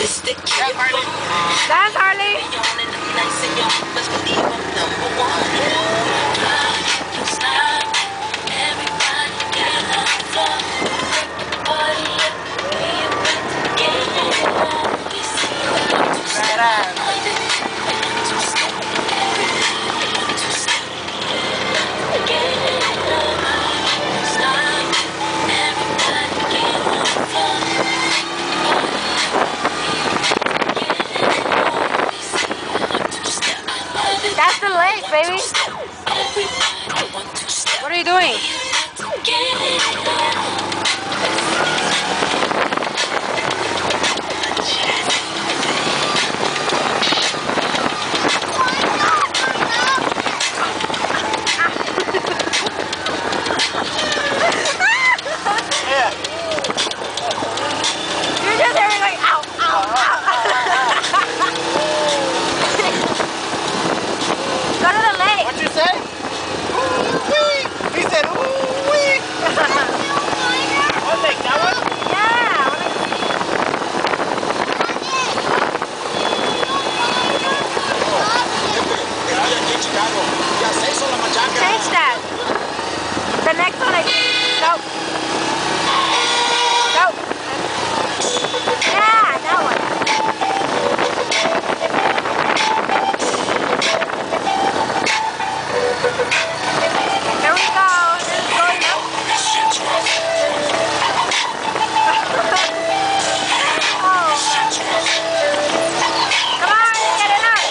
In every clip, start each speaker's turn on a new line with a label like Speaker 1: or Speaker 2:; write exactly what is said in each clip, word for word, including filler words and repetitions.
Speaker 1: Dance, Harley. That's the leg, baby. What are you doing? You're just hearing like, ow, ow, ow. Go to the lake.
Speaker 2: What'd you say? Ooh-wee. He said, ooh-wee. What lake? That one?
Speaker 1: Yeah. Change that. The next one, I go. Go. Yeah, that one. There we go. This is going up. Oh. Come on, get it up.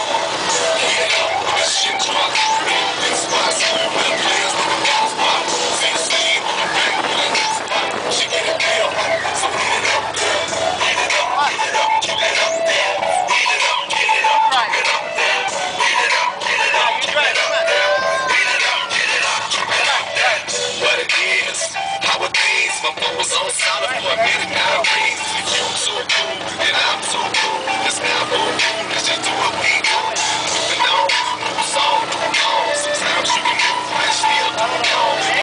Speaker 3: So cool, and I'm so cool. It's now